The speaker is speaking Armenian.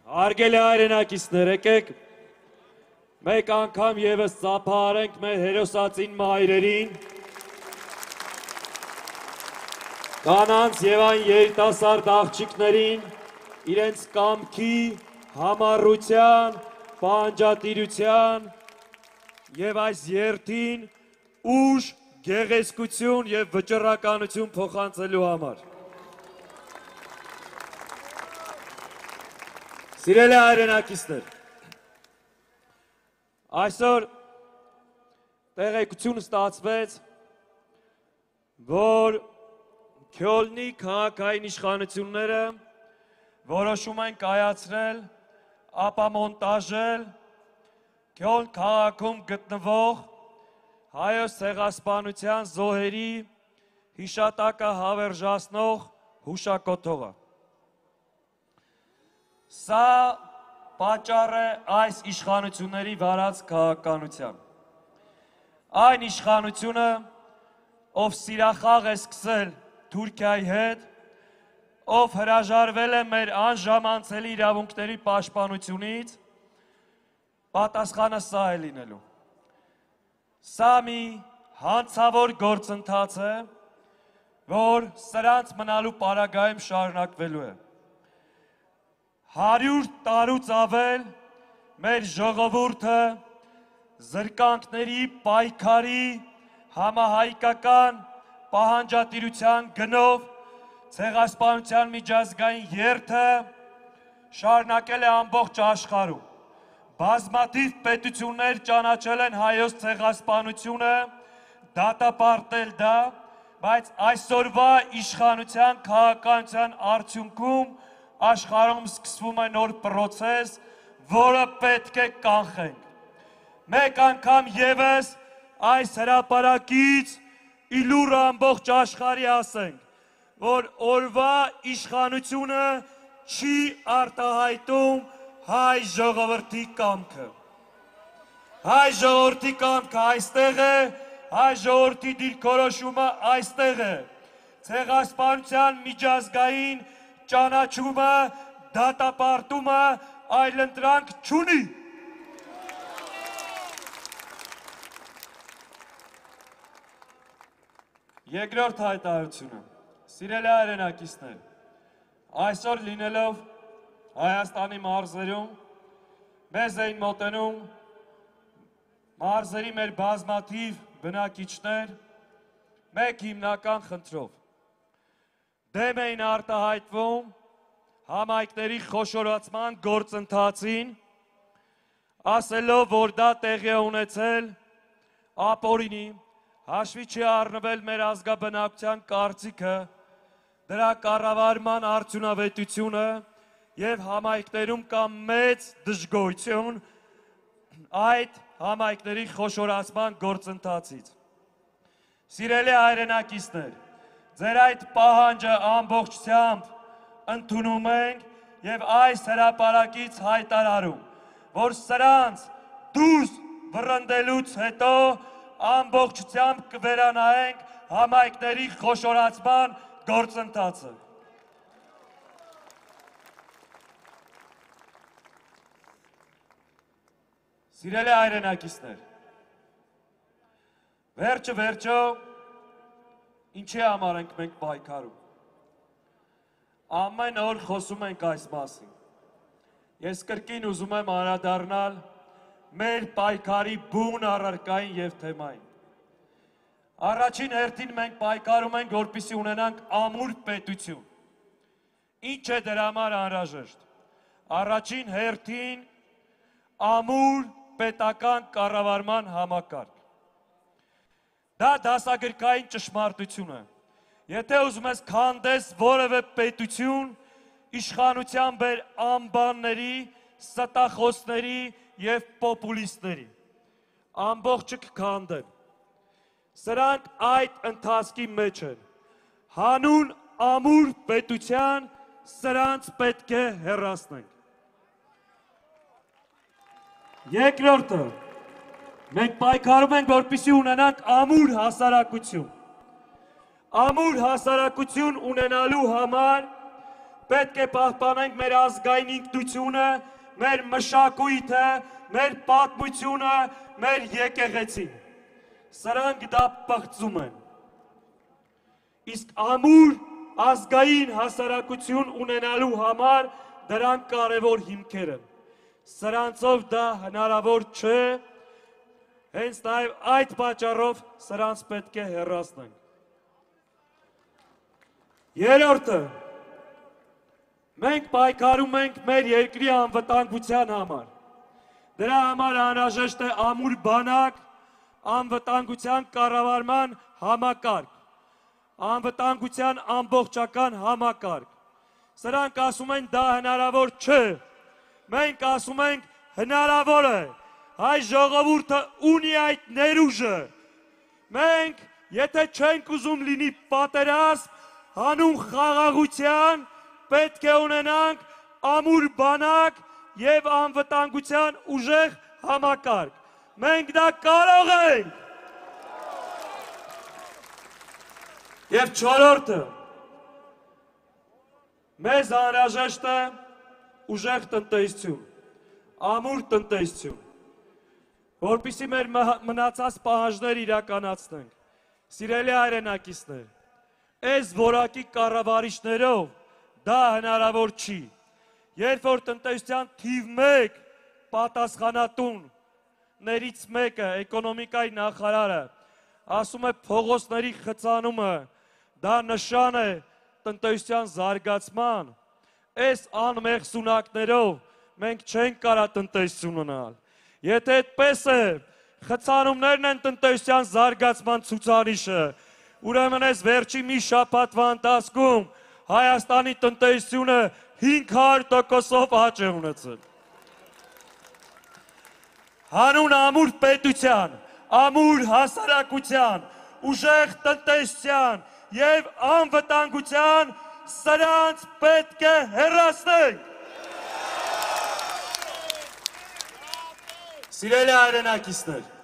Հարգելի հայրենակիցներ, եկեք մեկ անգամ եւս ծափահարենք մեր հերոսածին մայրերին, կանանց եւ այն երիտասարդ աղջիկներին, իրենց կամքի, համառության, պահանջատիրության եւ այս երթին ուժ, գեղեցկություն եւ վճռականություն փոխանցելու համար։ Սիրելի հայրենակիցներ, այսօր տեղեկություն ստացվեց, որ Քյոլնի քաղաքային իշխանությունները որոշում են կայացրել, ապամոնտաժել Քյոլն քաղաքում գտնվող հայոց ցեղասպանության զոհերի հիշատակը հավերժացնող հուշակոթողը։ Սա պատճառ է այս իշխանությունների վարած քաղաքականության։ Այն իշխանությունը, ով սիրախաղ է սկսել Թուրքիայի հետ, ով հրաժարվել է մեր անժամանցելի իրավունքների պաշտպանությունից, պատասխանը սա է լինելու։ Սա մի հանցավոր գործընթաց է, որ սրանց մնալու պարագայում շարունակվելու է։ 100 տարուց ավել մեր ժողովուրդը զրկանքների, պայքարի, համահայկական պահանջատիրության գնով ցեղասպանության միջազգային երթը շարունակել է ամբողջ աշխարհում։ Բազմաթիվ պետություններ ճանաչել են հայոց ցեղասպանությունը, դատապարտել դա, բայց այսօրվա իշխանության քաղաքականության արդյունքում աշխարհում սկսվում է նոր process, որը պետք է կանխենք։ Մեկ անգամ եւս այս հրապարակից իլուր ամբողջ աշխարհի ասենք, որ օրվա իշխանությունը չի արտահայտում հայ ժողովրդի կամքը։ Հայ ժողովրդի կամքը այստեղ է, հայ ժողովրդի դիրքորոշումը այստեղ է։ Ցեղասպանության միջազգային ճանաչումը, դատապարտումը այլընտրանք չունի։ Երկրորդ հայտարարությունը։ Սիրելի հայրենակիցներ, այսօր լինելով Հայաստանի մարզերում, մեզ էին մոտենում մարզերի մեր բազմաթիվ բնակիչներ մեկ հիմնական խնդրով։ Դեմ էին արտահայտվում համայնքների խոշորացման գործընթացին, ասելով, որ դա տեղի է ունեցել ապօրինի, հաշվի չի առնվել մեր ազգաբնակության կարծիքը, դրա կառավարման արդյունավետությունը եւ համայնքներում կա մեծ դժգոհություն այդ համայնքների խոշորացման գործընթացից։ Սիրելի հայրենակիցներ, ձեր այդ պահանջը ամբողջությամբ ընդունում ենք եւ այս հրապարակից հայտարարում, որ սրանց դուրս վռնդելուց հետո ամբողջությամբ կվերանայենք համայնքների խոշորացման գործընթացը։ Սիրելի հայրենակիցներ, վերջը ինչի համար ենք մենք պայքարում։ Ամեն օր խոսում ենք այս մասին։ Ես կրկին ուզում եմ անդրադառնալ մեր պայքարի բուն առարկային եւ թեմային։ Առաջին հերթին մենք պայքարում ենք, որպեսզի ունենանք ամուր պետություն։ Ինչ է դրա համար անհրաժեշտ։ Առաջին հերթին ամուր պետական կառավարման համակարգ։ Դա դասագրքային ճշմարտություն է։ Եթե ուզում ես քանդես որևէ պետություն, իշխանության բեր անբանների, ստախոսների եւ պոպուլիստների, ամբողջը կքանդեն։ Սրանք այդ ընթացքի մեջ են։ Հանուն ամուր պետության սրանց պետք է հեռացնենք։ Երկրորդը, մենք պայքարում ենք, որպեսզի ունենանք ամուր հասարակություն։ Ամուր հասարակություն ունենալու համար պետք է պահպանենք մեր ազգային ինքնությունը, մեր մշակույթը, մեր պատմությունը, մեր եկեղեցին։ Սրանք դա պղծում են։ Իսկ ամուր ազգային հասարակություն ունենալու համար դրանք կարևոր հիմքեր են։ Սրանցով դա հնարավոր չէ, հենց նաև այդ պատճառով սրանց պետք է հեռացնենք։ Երրորդը, մենք պայքարում ենք մեր երկրի անվտանգության համար։ Դրա համար անհրաժեշտ է ամուր բանակ, անվտանգության կառավարման համակարգ, անվտանգության ամբողջական համակարգ։ Սրանք ասում են դա հնարավոր չէ, մենք ասում ենք հնարավոր է, հայ ժողովուրդը ունի այդ ներուժը։ Մենք, եթե չենք ուզում լինի պատերազմ, հանուն խաղաղության, պետք է ունենանք ամուր բանակ և անվտանգության ուժեղ համակարգ։ Մենք դա կարող ենք։ Եվ չորրորդը, մեզ անհրաժեշտ է ուժեղ տնտեսություն, ամուր տնտեսություն, որպեսզի մեր մնացած պահանջներ իրականացնենք։ Սիրելի հայրենակիցներ, այս որակի կառավարիչներով դա հնարավոր չի։ Երբ որ տնտեսության թիվ 1 պատասխանատուններից մեկը, էկոնոմիկայի նախարարը, ասում է փողոցների խցանումը, դա նշան է տնտեսության զարգացման, այս անմեղ սունակներով մենք չենք կարող տնտեսություն ունենալ։ Եթե այդպես է, խցանումներն են տնտեսության զարգացման ցուցանիշը, ուրեմն այս վերջի մի շաբաթվա ընթացքում Հայաստանի տնտեսությունը 500%-ով աճ է ունեցել։ Հանուն ամուր պետության, ամուր հասարակության, ուժեղ տնտեսության և անվտանգության սրանց պետք է հեռացնենք։ Սիրելի հայրենակիցներ,